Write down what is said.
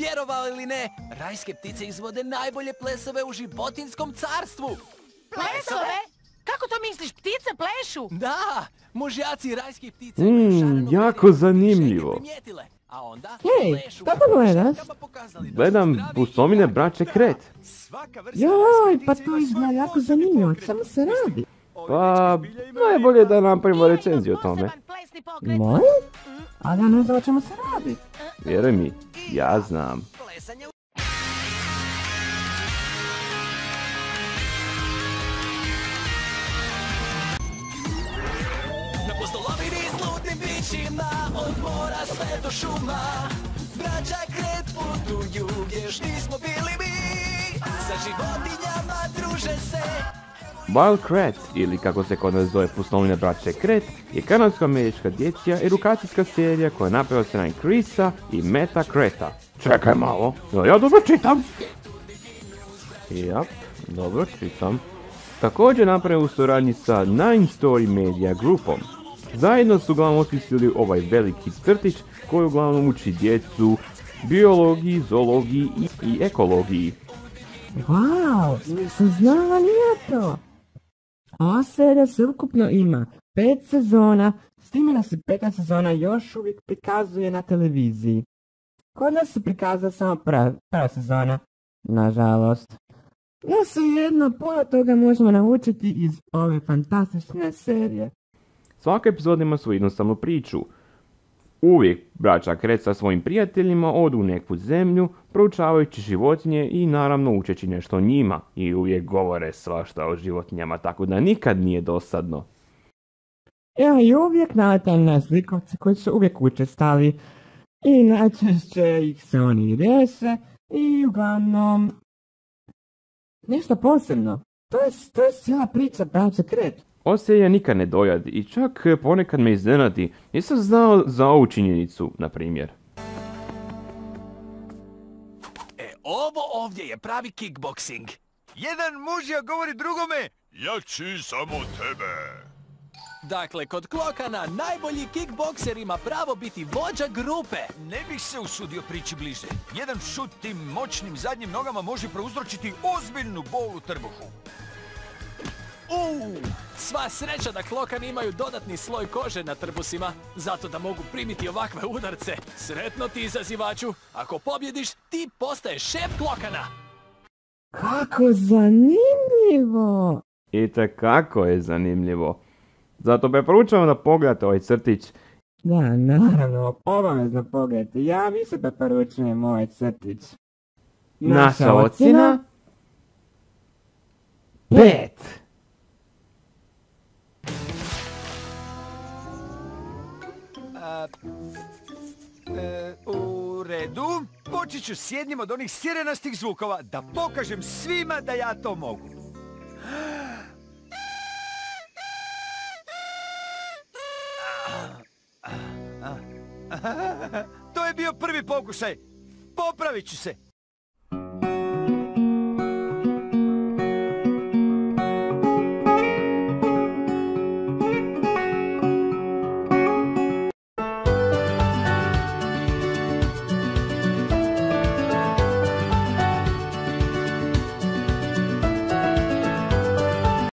Vjerovali ili ne, rajske ptice izvode najbolje plesove u životinjskom carstvu. Plesove? Kako to misliš, ptice plešu? Da, mužjaci rajskih ptica jako zanimljivo. Hej, šta to gledaš? Gledam Pustomine braće Kret. Joj, pa to izgleda jako zanimljivo, samo se radi. Pa, najbolje da napravimo recenziju o tome. Moje? Ali ja ne znam o čemu se radi. Vjeruj mi, ja znam. Na pustolovini s lutim bićima, od mora sve do šuma. Braća Kret putuju gdje još nismo bili mi. Sa životinjama druže se. Wild Kratts, ili kako se kod nas zove Pustomine braće Kret, je kanadsko-američka dječja edukacijska serija koja je napravila strane Chrisa i Meta Kreta. Čekaj malo, ja dobro čitam? Jap, dobro čitam. Također napravio u suradnji sa Nine Story Media grupom. Zajedno su uglavnom osmislili ovaj veliki crtić koji uglavnom uči djecu biologiji, zoologiji i ekologiji. Wow, nisam znala nije to. Ova serija se ukupno ima 5 sezona, s time da se 5. sezona još uvijek prikazuje na televiziji. Kod nas se prikazuje samo prva sezona, nažalost. No svejedno, puno toga možemo naučiti iz ove fantastične serije. Svaka epizoda ima svoju jednostavnu priču. Uvijek braća Kret sa svojim prijateljima odu u neku zemlju, proučavajući životinje i naravno učeći nešto o njima. I uvijek govore svašta o životinjama, tako da nikad nije dosadno. Ja i uvijek naletam na zlikovce koji su uvijek učestali. I najčešće ih se oni riješe i uglavnom... Ništa posebno. To je cijela priča braća Kret. Ova serija nikad ne dojadi i čak ponekad me iznenadi. Nisam znao za ovu činjenicu, na primjer. Ovo ovdje je pravi kickboksing. Jedan mužija govori drugome, jači samo tebe. Dakle, kod Klokana najbolji kickbokser ima pravo biti vođa grupe. Ne bih se usudio prići bliže. Jedan šut tim moćnim zadnjim nogama može prouzročiti ozbiljnu bol u trbuhu. Sva sreća da Klokani imaju dodatni sloj kože na trbusima, zato da mogu primiti ovakve udarce. Sretno ti, izazivaču. Ako pobjediš, ti postaješ šef Klokana. Kako zanimljivo! Itekako je zanimljivo. Zato preporučujem da pogledate ovaj crtić. Da, naravno, obavezno pogledajte. Ja mi se preporučujem ovaj crtić. Naša ocjena? 5. U redu, počet ću s jednim od onih sirenastih zvukova da pokažem svima da ja to mogu. To je bio prvi pokušaj. Popravit ću se.